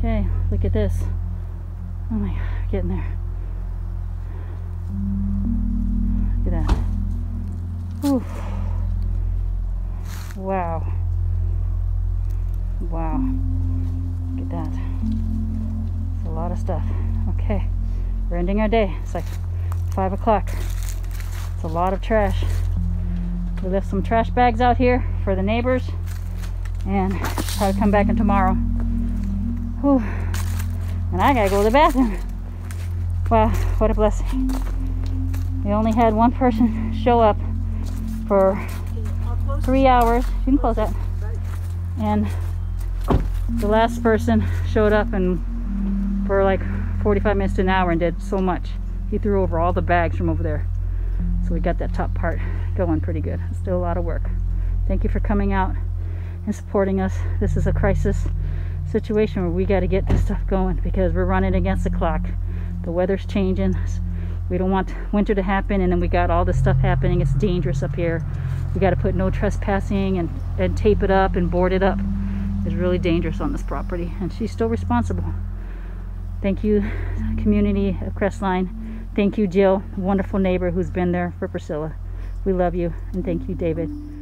Okay, look at this. Oh my God, we're getting there. Look at that. Ooh. Wow. Wow. Look at that. It's a lot of stuff. Okay, we're ending our day. It's like 5 o'clock. It's a lot of trash. We left some trash bags out here for the neighbors, and probably come back in tomorrow. Whew. And I gotta go to the bathroom. Wow, what a blessing. We only had one person show up for 3 hours. You can close that. And the last person showed up and for like 45 minutes to an hour and did so much. He threw over all the bags from over there. So we got that top part going pretty good. Still a lot of work. Thank you for coming out and supporting us. This is a crisis situation where we got to get this stuff going because we're running against the clock. The weather's changing. We don't want winter to happen, and then we got all this stuff happening. It's dangerous up here. We got to put no trespassing and tape it up and board it up. It's really dangerous on this property, and she's still responsible. Thank you, community of Crestline. Thank you, Jill, wonderful neighbor who's been there for Priscilla. We love you, and thank you, David.